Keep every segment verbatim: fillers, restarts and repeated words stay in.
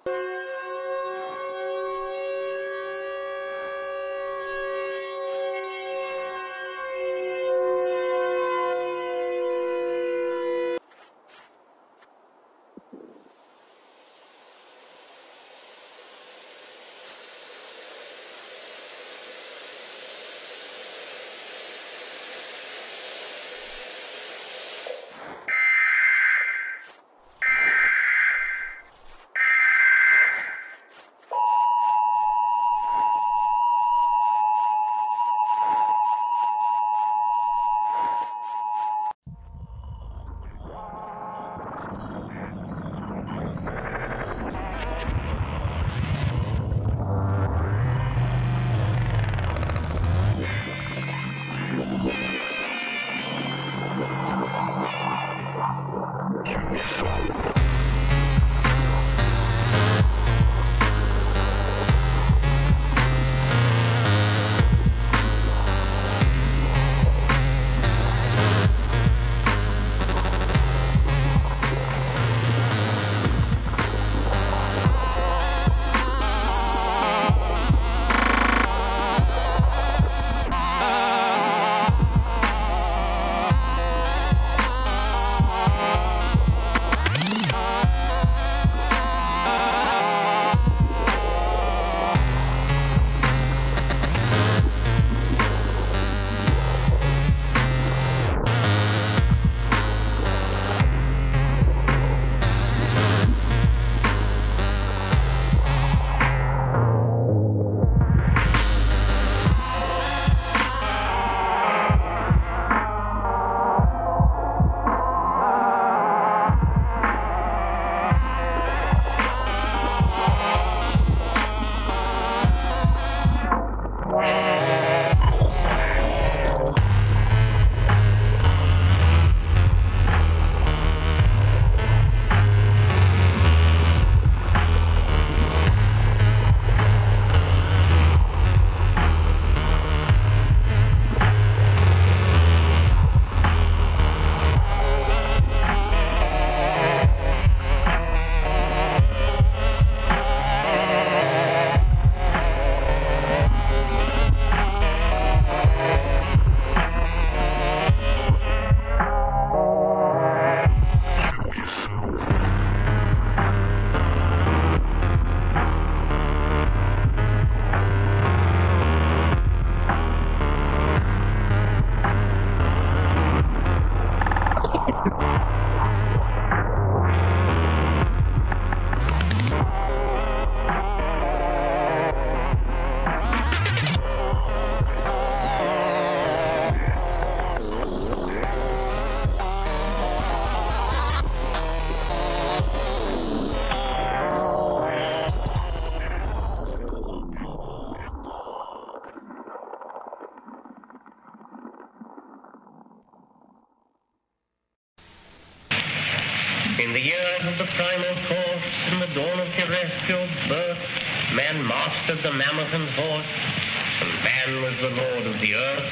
In the years of the primal course, in the dawn of terrestrial birth, man mastered the mammoth and horse, and man was the lord of the earth.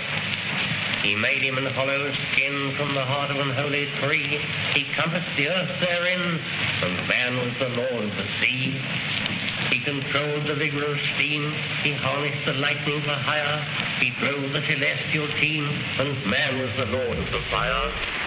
He made him an hollow skin from the heart of an holy tree. He compassed the earth therein, and man was the lord of the sea. He controlled the vigor of steam. He harnessed the lightning for hire. He drove the celestial team, and man was the lord of the fire.